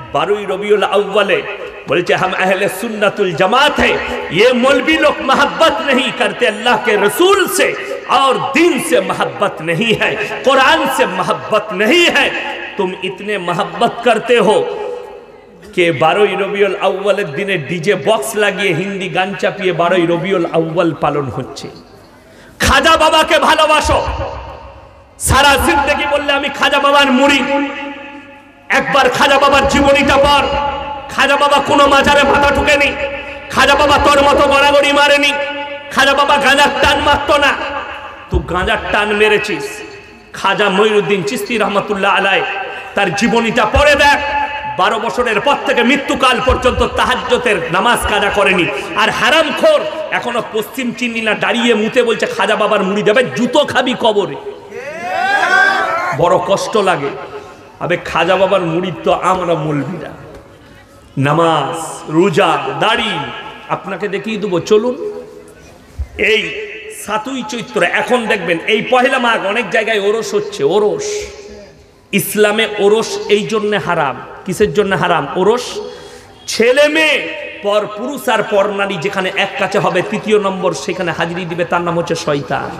12 रबीउल अव्वल बोलते हम अहले सुन्नतुल जमात है। ये मौलवी लोग मोहब्बत नहीं करते अल्लाह के रसूल से और दीन से मोहब्बत नहीं है, कुरान से मोहब्बत नहीं है। तुम इतने मोहब्बत करते हो कि 12 रबीउल अव्वल दिन डीजे बॉक्स লাগিয়ে हिंदी गान चापिए 12 रबीउल अव्वल पालन होच्छे। खाजा बाबा के भालोबासो, सारा जिंदगी बोलले आमी खाजा बाबार मुरीद। একবার খাজা বাবার জীবনীটা পড়। খাজা বাবা কোনো মাজারে মাথা ঠুকেনি, খাজা বাবা তোর মতো গড়াগড়ি মারেনি, খাজা বাবা গাঁজার টান মারতো না, তুই গাঁজার টান মেরেছিস। খাজা মঈনুদ্দিন চিশতি রহমাতুল্লাহ আলাইহি তার জীবনীটা পড়ে দেখ। 12 বছরের পর থেকে মৃত্যুকাল পর্যন্ত তাহাজ্জুদের নামাজ কাজা করেনি। আর হারামখোর এখনো পশ্চিম চিন্নিনা দাঁড়িয়ে মুতে বলছে খাজা বাবার মুড়ি দেবে, জুতো খাবি কবরে। বড় কষ্ট লাগে। আবে খাজা বাবার মুড়ি তো আমরা মৌলবীরা, নামাজ রোজা দাড়ি আপনাকে দেখিয়ে দেবো, চলুন। এই 7ই চৈত্র এখন দেখবেন, এই পহেলা মাঘ অনেক জায়গায় ওরস হচ্ছে। ওরস ইসলামে ওরস এই জন্য হারাম। কিসের জন্য হারাম? ওরস ছেলে মেয়ে পর পুরুষ আর পর নারী যেখানে এক কাছে হবে, 3য় নম্বর সেখানে হাজিরি দিবে, তার নাম হচ্ছে শয়তান।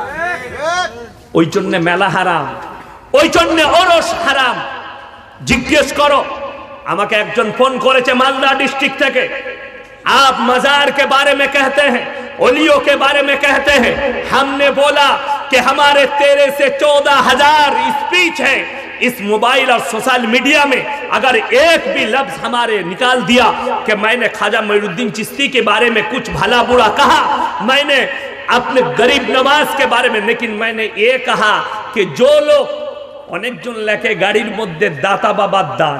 ওই জন্য মেলা হারাম, ওই জন্য ওরস হারাম। জিজ্ঞেস করো, আমাকে একজন ফোন করেছে মালদা डिस्ट्रिक्ट থেকে। आप मजार के बारे में कहते हैं, ओलियों के बारे में कहते हैं। हमने बोला कि हमारे 13 से 14,000 स्पीच है इस मोबाइल और सोशल मीडिया में। अगर एक भी लफ्ज हमारे निकाल दिया कि मैंने ख्वाजा मोइनुद्दीन चिश्ती के बारे में कुछ भला बुरा कहा, मैंने अपने गरीब नवाज के बारे में, लेकिन मैंने ये कहा कि जो लोग অনেকজন লেখে গাড়ির মধ্যে দাতা বাবার দান,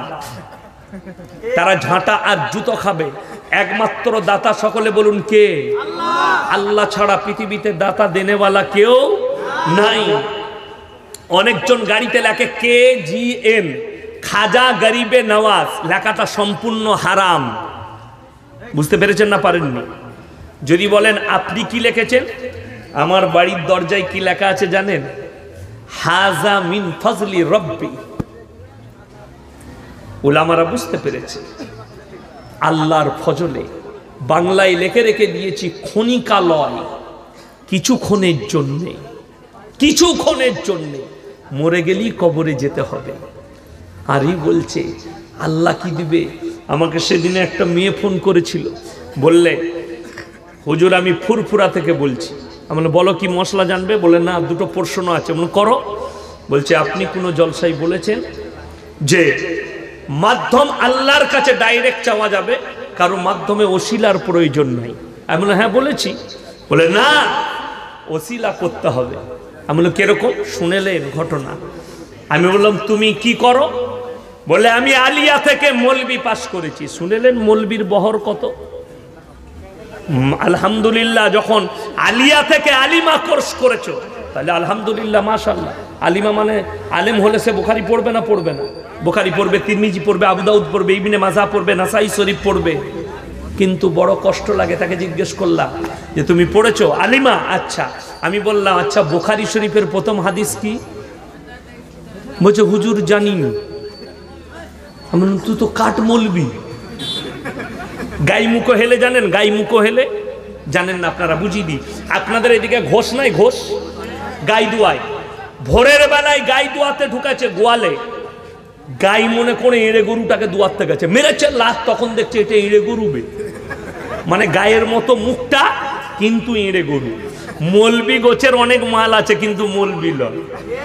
তারা ঝাঁটা আর জুতো খাবে। একমাত্র দাতা সকলে বলুন কে? আল্লাহ ছাড়া পৃথিবীতে দাতা দেনেওয়ালা কেউ নাই। অনেকজন গাড়িতে লেখে KGN, খাজা গরিবে নওয়াজ, লেখাটা সম্পূর্ণ হারাম। বুঝতে পেরেছেন না পারেননি? যদি বলেন আপনি কি লিখেছেন, আমার বাড়ির দরজায় কি লেখা আছে জানেন? হাজা মিন ফজলি রব্বি। উলামারা বুঝতে পেরেছে আল্লাহর ফজলে। বাংলায় লিখে রেখে দিয়েছি ক্ষণিকালয়, কিছুক্ষণের জন্যে, কিছুক্ষণের জন্যে মরে গেলেই কবরে যেতে হবে। আর এই বলছে আল্লাহ কি দিবে। আমাকে সেদিনে একটা মেয়ে ফোন করেছিল, বললে হুজুর আমি ফুরফুরা থেকে বলছি। আমি বলো কি মশলা জানবে? বলে না, দুটো প্রশ্ন আছে। বলে করো। বলছে আপনি কোনো জলসায় বলেছেন যে মাধ্যম আল্লাহর কাছে ডাইরেক্ট চাওয়া যাবে, কারো মাধ্যমে ওসিলার প্রয়োজন নাই। আমি বললাম হ্যাঁ বলেছি। বলে না, ওসিলা করতে হবে। আমি বললাম কিরকম? শুনেলেন ঘটনা? আমি বললাম তুমি কি করো? বলে আমি আলিয়া থেকে মৌলবি পাস করেছি। শুনেলেন মৌলবির বহর কত? আলহামদুলিল্লাহ। যখন আলিয়া থেকে আলিমা কোর্স করেছো তাহলে আলহামদুলিল্লাহ, মাশাআল্লাহ। আলিমা মানে আলেম হলে সে বুখারী পড়বে না? পড়বে না। বুখারী পড়বে, তিরমিজি পড়বে, আবু দাউদ পড়বে, ইবনে মাজা পড়বে, নাসাই শরীফ পড়বে। কিন্তু বড় কষ্ট লাগে। তাকে জিজ্ঞেস করলাম যে তুমি পড়েছো? আলিমা। আচ্ছা। আমি বললাম আচ্ছা বুখারী শরীফের প্রথম হাদিস কি? বলছে হুজুর জানি না। আমি বললাম তুই তো কাট মৌলবি। গাই মুখো হেলে জানেন? গাই মুখো হেলে জানেন না আপনারা? বুঝিয়ে দিই। আপনাদের এদিকে ঘোষ নাই? ঘোষ গাই দুয়ায়, ভোরের বেলায় গাই দুয়াতে ঢুকাচ্ছে গোয়ালে। গাই মনে করে এঁড়ে গরুটাকে দুয়াতে গেছে, মেরেছে লাশ। তখন দেখছে এটা এঁড়ে গরুবে, মানে গায়ের মতো মুখটা কিন্তু এঁড়ে গরু। মৌলবি গোছের অনেক মাল আছে কিন্তু মৌলবি লয়,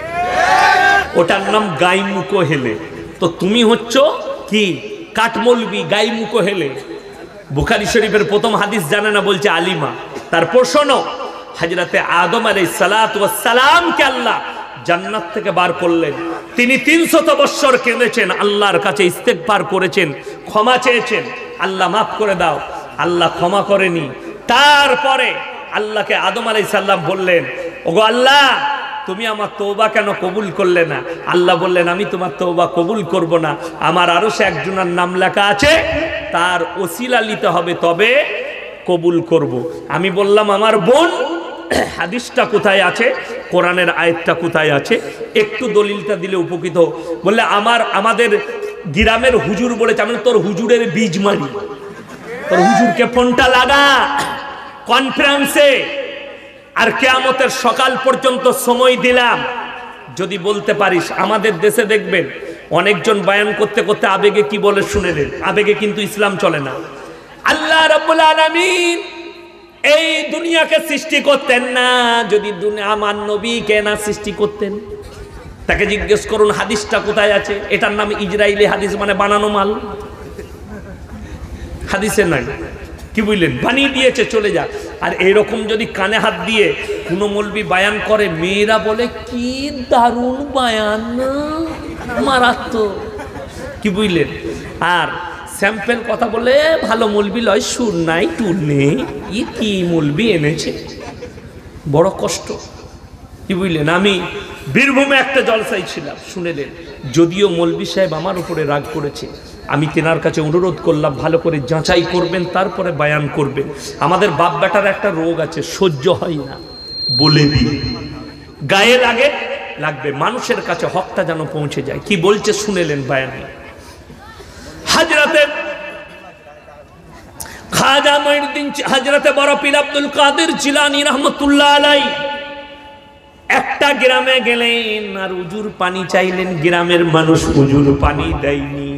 ওটার নাম গাই মুখো হেলে। তো তুমি হচ্ছ কি? কাট মৌলবি, গাই মুখো হেলে। বুখারী শরীফের প্রথম হাদিস জানে না, বলছে আলিমা। তারপর শোনো, হযরতে আদম আলাইহিস সালাতু ওয়াস সালামকে আল্লাহ জান্নাত থেকে বার করলেন। তিনি 300 বছর কেঁদেছেন, আল্লাহর কাছে ইস্তেগফার করেছেন, ক্ষমা চেয়েছেন, আল্লাহ মাফ করে দাও। আল্লাহ ক্ষমা করেনি। তারপরে আল্লাহকে আদম আলাইহিস সালাম বললেন, ওগো আল্লাহ তুমি আমার তওবা কেন কবুল করলে না? আল্লাহ বললেন আমি তোমার তওবা কবুল করব না, আমার আরশে একজনের নাম লেখা আছে, তার ওসিলা নিতে হবে তবে কবুল করব। আমি বললাম আমার বোন হাদিসটা কোথায় আছে, কোরআনের আয়াতটা কোথায় আছে, একটু দলিলটা দিলে উপকৃত। বললে আমাদের গ্রামের হুজুর বলেছে, আমি তোর হুজুরের বীজ মারি, তোর হুজুরকে ফোনটা লাগা কনফারেন্সে, আর কিয়ামতের সকাল পর্যন্ত সময় দিলাম, যদি বলতে পারিস। আমাদের দেশে দেখবেন অনেকজন বয়ান করতে করতে আবেগে কি বলে শুনে নেন, আবেগে কিন্তু ইসলাম চলে না। আল্লাহ রাব্বুল আলামিন এই দুনিয়াকে সৃষ্টি করতেন না যদি আমার নবীকে না সৃষ্টি করতেন। তাকে জিজ্ঞেস করুন হাদিসটা কোথায় আছে, এটার নাম ইজরাইলি হাদিস, মানে বানানো মাল, হাদিসে নাই, কি বুঝলেন, বানিয়ে দিয়েছে, চলে যাক। আর এরকম যদি কানে হাত দিয়ে কোনো মৌলবি বায়ান করে, মেয়েরা বলে কি দারুণ বায়ান, মারাত্মক, কি বুঝলেন। আর স্যাম্পেল কথা বলে ভালো মৌলবি লয়, সুর নাই টুর নেই, ই কি মৌলবি এনেছে, বড় কষ্ট, কি বুঝলেন। আমি বীরভূমে একটা জলসায় ছিলাম, শুনেলেন, যদিও মৌলবি সাহেব আমার উপরে রাগ করেছে, আমি তেনার কাছে অনুরোধ করলাম ভালো করে যাচাই করবেন, তারপরে বায়ান করবেন। আমাদের বাপ বেটার একটা রোগ আছে, সহ্য হয় না, বলে দিই, গায়ে লাগবে, মানুষের কাছে হকটা যেন পৌঁছে যায়। কি বলছে শুনেলেন বায়ানে। খাজা মঈনুদ্দিন হযরতে বড় পীর আব্দুল কাদের জিলানী রহমাতুল্লাহ আলাইহি একটা গ্রামে গেলেন আর উজুর পানি চাইলেন, গ্রামের মানুষ উজুর পানি দেয়নি।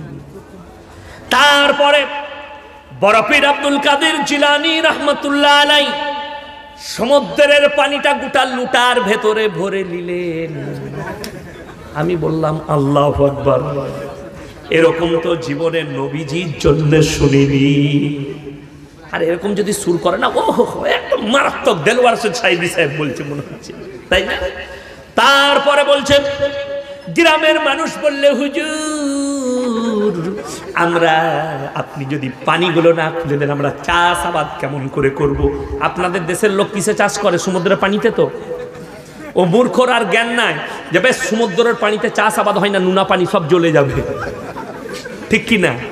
তারপরে বড় পীর আব্দুল কাদের জিলানী রহমাতুল্লাহ আলাইহি সমুদ্রের পানিটা গোটা লুটার ভেতরে ভরে নিলেন। আমি বললাম আল্লাহু আকবার, এরকম তো জীবনে নবীজির জন্য শুনিনি। আর এরকম যদি সুর করে না, ও একদম মারাত্মক, দেলওয়ার সাইদি সাহেব বলছে মনে হচ্ছে, তাই না। তারপরে বলছেন গ্রামের মানুষ বললে, হুজুর আমরা, আপনি যদি পানিগুলো না খুলে দেন আমরা চাষাবাদ কেমন করে করব। আপনাদের দেশের লোক কিসে চাষ করে, সমুদ্রের পানিতে। তো ও মূর্খর আর জ্ঞান নাই যে বেশ সমুদ্রের পানিতে চাষাবাদ হয় না, নুনা পানি সব জ্বলে যাবে, ঠিক কি না।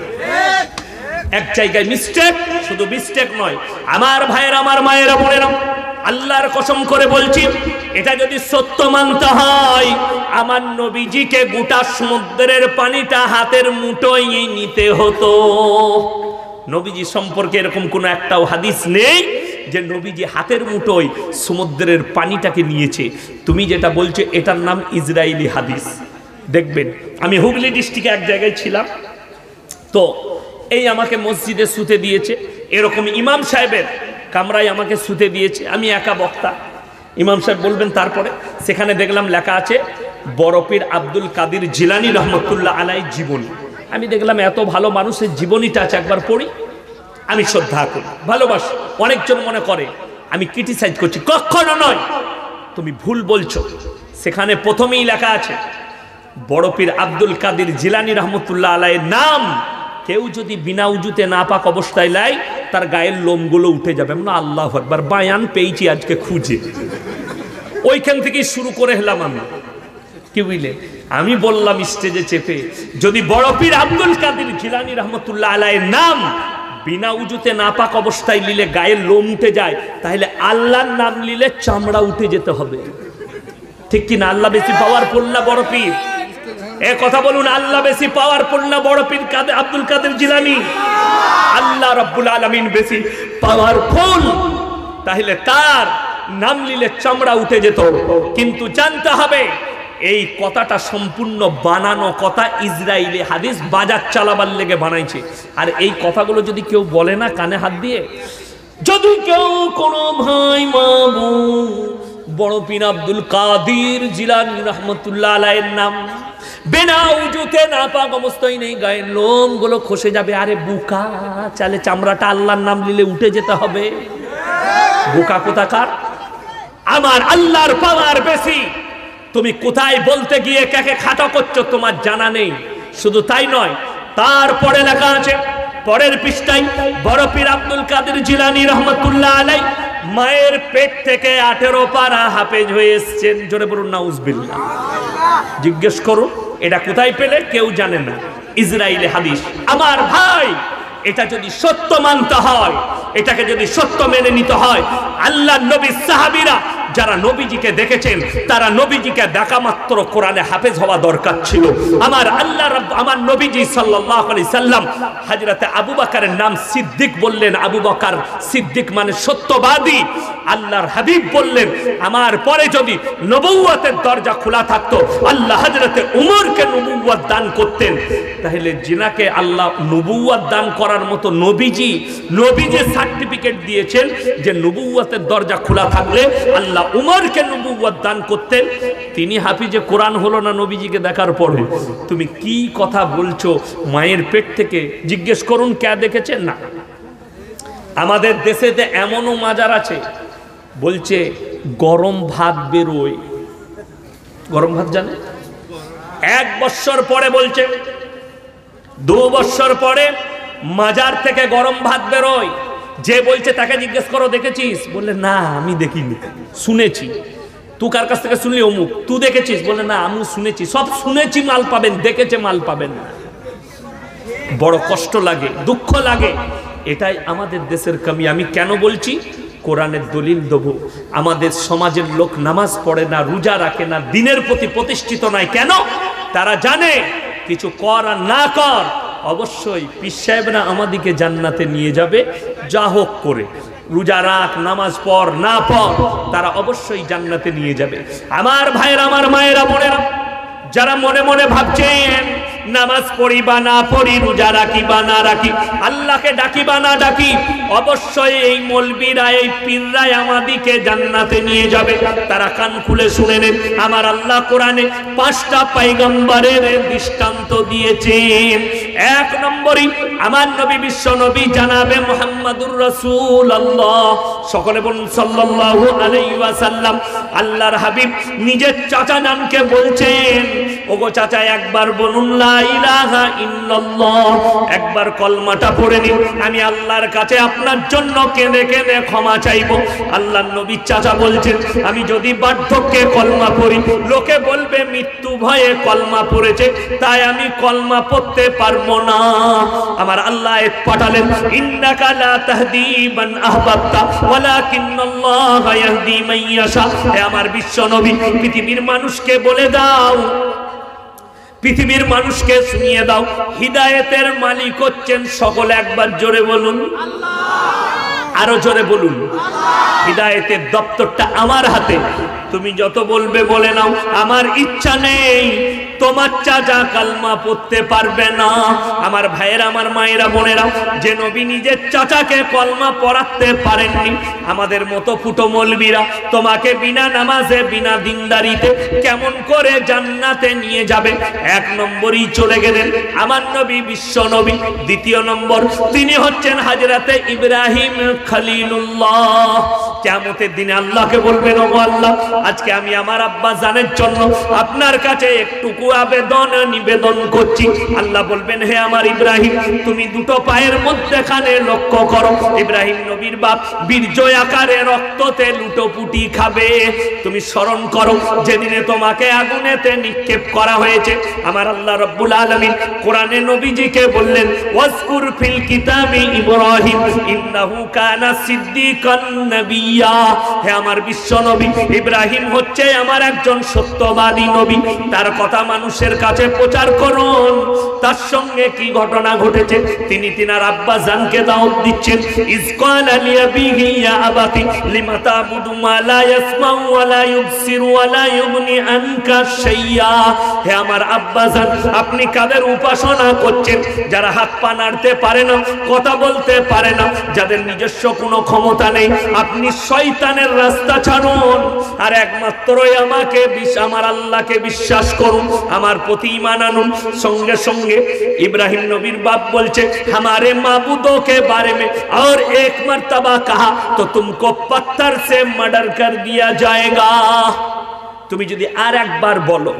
এক জায়গায় মিস্টেক, শুধু মিস্টেক নয় আমার ভাইয়ের, আমার মায়েরা, বোনেরা, আল্লাহর কসম করে বলছি, এটা যদি সত্য মানতে হয় আমার নবীজিকে গোটা সমুদ্রের পানিটা হাতের মুঠোয় নিতে হতো। নবীজি সম্পর্কে এরকম কোনো একটাও হাদিস নেই যে নবীজি হাতের মুঠোয় সমুদ্রের পানিটাকে নিয়েছে। তুমি যেটা বলছো এটার নাম ইজরাইলি হাদিস। দেখবেন আমি হুগলি ডিস্ট্রিক্টে এক জায়গায় ছিলাম, তো এই আমাকে মসজিদে শুতে দিয়েছে, এরকম ইমাম সাহেবের কামরায় আমাকে শুতে দিয়েছে, আমি একা বক্তা, ইমাম সাহেব বলবেন। তারপরে সেখানে দেখলাম লেখা আছে বড় পীর আব্দুল কাদের জিলানী রহমতুল্লাহ আলাইহি জীবনী। আমি দেখলাম এত ভালো মানুষের জীবনীটা আছে, একবার পড়ি। আমি শ্রদ্ধা করি, ভালোবাসি। অনেকজন মনে করে আমি ক্রিটিসাইজ করছি, কখনো নয়, তুমি ভুল বলছো। সেখানে প্রথমেই লেখা আছে বড় পীর আব্দুল কাদের জিলানী রহমতুল্লাহ আলাইহির নাম কেউ যদি বিনা উজুতে না পাক অবস্থায় লাই, তার গায়ের লোমগুলো উঠে যাবে। না আল্লাহু আকবার, বায়ান পেয়েছি আজকে খুঁজে, ওইখান থেকেই শুরু করে এলাম আমি, কি বুঝলে। আমি বললাম স্টেজে চেপে, যদি বড় পীর আব্দুল কাদের জিলানী রহমতুল্লাহ আলাইহির নাম বিনা উজুতে না পাক অবস্থায় নিলে গায়ের লোম উঠে যায়, তাহলে আল্লাহর নাম নিলে চামড়া উঠে যেতে হবে, ঠিক কি না। আল্লাহ বেশি পাওয়ারফুল না বড় পীর? এ কথা বলুন, আল্লাহ বেশি পাওয়ারফুল না বড় পীর কাদের আব্দুল কাদের জিলানী? আল্লাহ রাব্বুল আলামিন বেশি পাওয়ারফুল, তাহলে তার নাম নিলে চামড়া উঠে যেত। কিন্তু জানতে হবে এই কথাটা সম্পূর্ণ বানানো কথা, ইজরাইলি হাদিস, বাজার চালাবার লেগে বানাইছে। আর এই কথাগুলো যদি কেউ বলে না কানে হাত দিয়ে, যদি কেউ কোনো ভাই মাবু বড় পীর আব্দুল কাদের জিলানী রহমতুল্লাহ আলাইহির নাম বিনা উজুতে না পাক অবস্থায় নেই, গায়ের লোম গুলো খসে যাবে। আরে বুকা চালে, চামড়াটা আল্লাহর নাম নিলে উঠে যেতে হবে। বুকা কোথাকার, আমার আল্লাহর পাওয়ার বেশি। তুমি কোথায় বলতে গিয়ে কাকে খাটো করছো তোমার জানা নেই। শুধু তাই নয়, তারপরে লেখা আছে পরের পৃষ্ঠায় বড় পীর আব্দুল কাদের জিলানী রহমতুল্লাহ আলাইহি মায়ের পেট থেকে 18 পারা হাফেজ হয়ে এসেছেন। জোরে বলুন নাউজুবিল্লাহ। জিজ্ঞেস করুন এটা কোথায় পেলে, কেউ জানে না, ইজরাইলি হাদিস। আমার ভাই, এটা যদি সত্য মানতে হয়, এটাকে যদি সত্য মেনে নিতে হয়, আল্লাহর নবী সাহাবীরা যারা নবীজিকে দেখেছেন তারা নবীজিকে দেখা মাত্র কোরআনে হাফেজ হওয়া দরকার ছিল। আমার আল্লাহ আমার নবীজি সাল্লাল্লাহু আলাইহি সাল্লাম হযরতে আবু বকরের নাম সিদ্দিক বললেন। আবু বকর সিদ্দিক মানে সত্যবাদী। আল্লাহর হাবিব বললেন আমার পরে যদি নবুয়তের দরজা খোলা থাকতো আল্লাহ হযরতে উমরকে নবুয়ত দান করতেন। তাহলে জিনাকে আল্লাহ নবুয়ত দান করার মতো নবীজি সার্টিফিকেট দিয়েছেন যে নবুয়তের দরজা খোলা থাকলে আল্লাহ উমরকে নবুয়ত দান করতেন। তিনি হাফিজে কোরআন হলো না নবীজিকে দেখার পরে। তুমি কি কথা বলছো? মায়ের পেট থেকে জিজ্ঞেস করুন কে দেখেছেন না। আমাদের দেশেতে এমনও মাজার আছে বলছে গরম ভাত বেরোয়। গরম ভাত জানে? 1 বছর পরে বলছে 2 বছর পরে মাজার থেকে গরম ভাত বেরোয়। যে বলছে তাকে জিজ্ঞেস করো দেখেছিস? বললে না আমি দেখিনি, শুনেছি। তুই কার কাছ থেকে শুনলি? অমুক। তুই দেখেছিস? বলে না আমি শুনেছি। সব শুনেছি মাল পাবেন, দেখেছে মাল পাবেন না। বড় কষ্ট লাগে, দুঃখ লাগে। এটাই আমাদের দেশের কমি। আমি কেন বলছি? কোরআনের দলিল দেবো। আমাদের সমাজের লোক নামাজ পড়ে না, রোজা রাখে না, দিনের প্রতি প্রতিষ্ঠিত নয়। কেন? তারা জানে কিছু কর আর না কর অবশ্যই পীর সাহেবরা আমাদিকে জান্নাতে নিয়ে যাবে। যা হোক করে রোজা রাখ, নামাজ পড় না পড়, তারা অবশ্যই জান্নাতে নিয়ে যাবে। আমার ভাইয়েরা, আমার মায়েরা, বোনেরা, যারা মনে মনে ভাবছেন নামাজ পড়ি বা না পড়ি, রোজা রাখি বা না রাখি, আল্লাহকে ডাকি বা না ডাকি, অবশ্যই এই মৌলবীরা, এই পীররাই আমাদিকে জান্নাতে নিয়ে যাবে। তারা কান খুলে শুনে নেন। আমার আল্লাহ কোরআনে 5টা পয়গম্বরের দৃষ্টান্ত দিয়েছেন। 1 নম্বরই আমার নবী, বিশ্ব নবী জানাবে মুহাম্মাদুর রাসূলুল্লাহ। সকলে বলুন সাল্লাল্লাহু আলাইহি ওয়াসাল্লাম। আল্লাহর হাবিব নিজের চাচা জানকে বলছেন, ওগো চাচা একবার বলুন লা ইলাহা ইল্লাল্লাহ, একবার কলমাটা পড়ে নিন, আমি আল্লাহর কাছে আপনার জন্য কেঁদে কেঁদে ক্ষমা চাইবো। আল্লাহর নবী চাচা বলছেন আমি যদি বার্ধক্যে কলমা পড়ি লোকে বলবে মৃত্যু ভয়ে কলমা পড়েছে, তাই আমি কলমা পড়তে পারবো না। আমার আল্লাহ পাঠালেন ইন্নাকা লা তাহদি মান আহবাবতা ওয়ালাকিন্নাল্লাহ ইয়াহদি মান ইয়াশা। হে আমার বিশ্ব নবী, পৃথিবীর মানুষকে বলে দাও, পৃথিবীর মানুষকে শুনিয়ে দাও, হিদায়েতের মালিক হচ্ছেন সকলে। একবার জোরে বলুন আল্লাহ, আরো জোরে বলুন আল্লাহ। হিদায়েতের দপ্তরটা আমার হাতে, তুমি যত বলবে বলে নাও। আমার ইচ্ছা নেই তোমার চাচা কালমা পড়তে পারবে না। আমার ভাইয়েরা, আমার মায়েরা, বোনেরা, যে নবী নিজের চাচাকে কলমা পড়াতে পারেননি, আমাদের মতো ফুটো মৌলবীরা তোমাকে বিনা নামাজে, বিনা দিনদারিতে কেমন করে জান্নাতে নিয়ে যাবে? 1 নম্বরই চলে গেলেন আমার নবী, বিশ্ব নবী। 2 নম্বর তিনি হচ্ছেন হযরতে ইব্রাহিম খলিলুল্লাহ। কিয়ামতের দিনে আল্লাহকে বলবেন, ওগো আল্লাহ, আজকে আমি আমার আব্বা জানের জন্য আপনার কাছে একটুকু আবেদন নিবেদন করছি। আল্লাহ বলবেন, হে আমার ইব্রাহিম, তুমি 2টো পায়ের মধ্যখানে লক্ষ্য করো। ইব্রাহিম নবীর বাপ বীর্য আকারে রক্ততে লুটোপুটি খাবে। তুমি স্মরণ করো যেদিনে তোমাকে আগুনেতে নিক্ষেপ করা হয়েছে। আমার আল্লাহ রাব্বুল আলামিন কোরআনে নবীজিকে বললেন, ওয়াজকুর ফিল কিতাবি ইব্রাহিম ইন্নাহু কানা সিদ্দিকান নাবিয়্যা। হে আমার বিশ্ব নবী, ইব্রাহিম হচ্ছে আমার একজন সত্যবাদী নবী। তার কথা মানুষের কাছে প্রচার করুন। তার সঙ্গে কি ঘটনা ঘটেছে তিনি তিনার আব্বা জানকে দাওয়াত দিচ্ছেন। ইসকাল আলিয়াবিহি ইয়া আবাতি লিমা তাবুদু মা লা ইয়াসমাউ ওয়া লা ইউবসিরু ওয়া লা ইউগনি আনকা শাইয়্যা। হে আমার আব্বা জান, আপনি কাদের উপাসনা করছেন? যারা হাত পা নাড়তে পারে না, কথা বলতে পারে না, যাদের নিজস্ব কোনো ক্ষমতা নেই। আপনি শয়তানের রাস্তা ছাড়ুন আর একমাত্রই আমাকে, আমার আল্লাহকে বিশ্বাস করুন, আমার প্রতি ঈমান আনুন। সঙ্গে সঙ্গে ইব্রাহিম নবীর বাপ বলছে, हमारे माबूदों के बारे में और एक मर्तबा कहा तो तुमको पत्थर से मर्डर कर दिया जाएगा। তুমি যদি আর একবার বলো।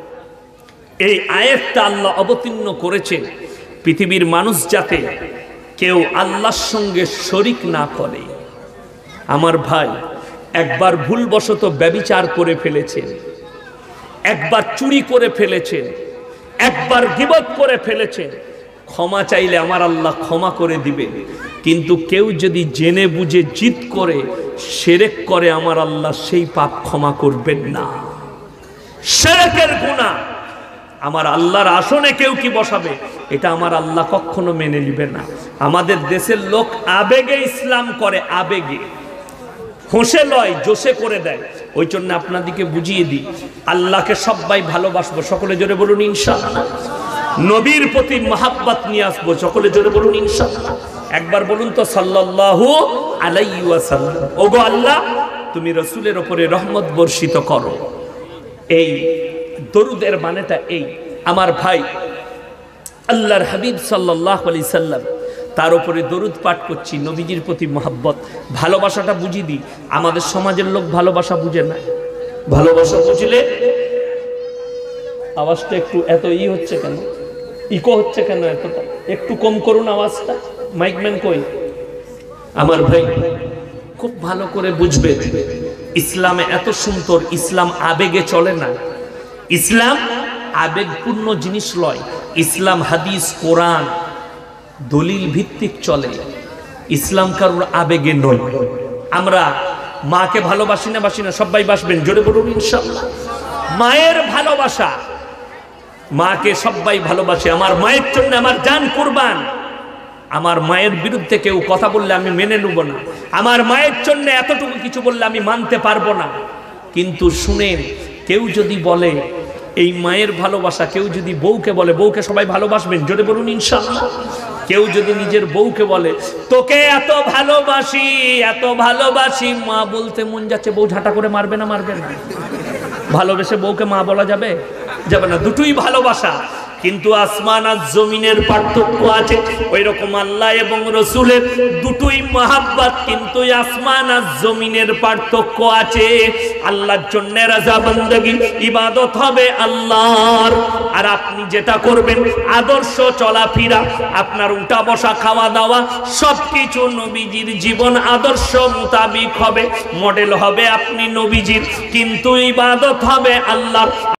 এই আয়াতটা আল্লাহ অবতীর্ণ করেছেন পৃথিবীর মানুষ যাতে কেউ আল্লাহর সঙ্গে শরীক না করে। আমার ভাই একবার ভুলবশত ব্যভিচার করে ফেলেছেন, একবার চুরি করে ফেলেছেন, একবার গীবত করে ফেলেছেন, ক্ষমা চাইলে আমার আল্লাহ ক্ষমা করে দিবেন। কিন্তু কেউ যদি জেনে বুঝে জিদ করে শিরক করে, আমার আল্লাহ সেই পাপ ক্ষমা করবেন না। শিরকের গুনাহ আমার আল্লাহর আসনে কেউ কি বসাবে, এটা আমার আল্লাহ কখনো মেনে নিবে না। আমাদের দেশের লোক আবেগে ইসলাম করে, আবেগে, হোসে লয়, জোশে করে দেয়। ওই জন্য আপনাদেরকে বুঝিয়ে দিই, আল্লাহকে সবাই ভালোবাসবো, সকলে জোরে বলুন ইনশাআল্লাহ। নবীর প্রতি মহাব্বত নিয়ে আসবো, সকলে জোরে বলুন ইনশাআল্লাহ। একবার বলুন তো সাল্লাল্লাহু আলাইহি ওয়াসাল্লাম। ওগো আল্লাহ, তুমি রাসূলের উপরে রহমত বর্ষিত করো। এই দরুদের মানেটা এই, আমার ভাই আল্লাহর হাবিব সাল্লাল্লাহু আলাইহি সাল্লাম, তার উপরে দরুদ পাঠ করছি, নবীজির প্রতি মহাব্বত, ভালোবাসাটা বুঝিয়ে দিই। আমাদের সমাজের লোক ভালোবাসা বুঝে না। ভালোবাসা বুঝলে, আওয়াজটা একটু এত হচ্ছে কেন, ইকো হচ্ছে কেন এতটা, একটু কম করুন আওয়াজটা। মাইকম্যান কই? আমার ভাই খুব ভালো করে বুঝবে, ইসলামে এত সুন্দর, ইসলাম আবেগে চলে না। ইসলাম আবেগপূর্ণ জিনিস লয়। ইসলাম হাদিস কোরআন দলিল ভিত্তিক চলে। ইসলাম কারোর আবেগে নয়। আমরা মাকে ভালোবাসি না, বাসি না? সবাই বাসবেন, জোরে বলুন ইনশাআল্লাহ। মায়ের ভালোবাসা, মাকে সবাই ভালোবাসে। আমার মায়ের জন্য আমার জান কুরবান। আমার মায়ের বিরুদ্ধে কেউ কথা বললে আমি মেনে নেব না। আমার মায়ের জন্য এতটুকু কিছু বললে আমি মানতে পারবো না। কিন্তু শুনেন, কেউ যদি বলে এই মায়ের ভালোবাসা, কেউ যদি বউকে বলে, বউকে সবাই ভালোবাসবেন, জোরে বলুন ইনশাআল্লাহ। কেউ যদি নিজের বউকে বলে তোকে এত ভালোবাসি, এত ভালোবাসি, মা বলতে মন যাচ্ছে, বউ ঝাঁটা করে মারবে না? মারবে না। ভালোবেসে বউকে মা বলা যাবে? যাবে না। দুটোই ভালোবাসা, কিন্তু আসমান আর জমিনের পার্থক্য আছে। ওই রকম আল্লাহ এবং রসুলের দুটোই মহাব্বত, কিন্তু আসমান আর জমিনের পার্থক্য আছে। আল্লাহর জন্য রাজা বান্দাগি ইবাদত হবে আল্লাহর, আর আপনি যেটা করবেন আদর্শ চলাফেরা, আপনার উঠা বসা, খাওয়া দাওয়া সবকিছু নবীজির জীবন আদর্শ মোতাবিক হবে, মডেল হবে আপনি নবীজির, কিন্তু ইবাদত হবে আল্লাহর।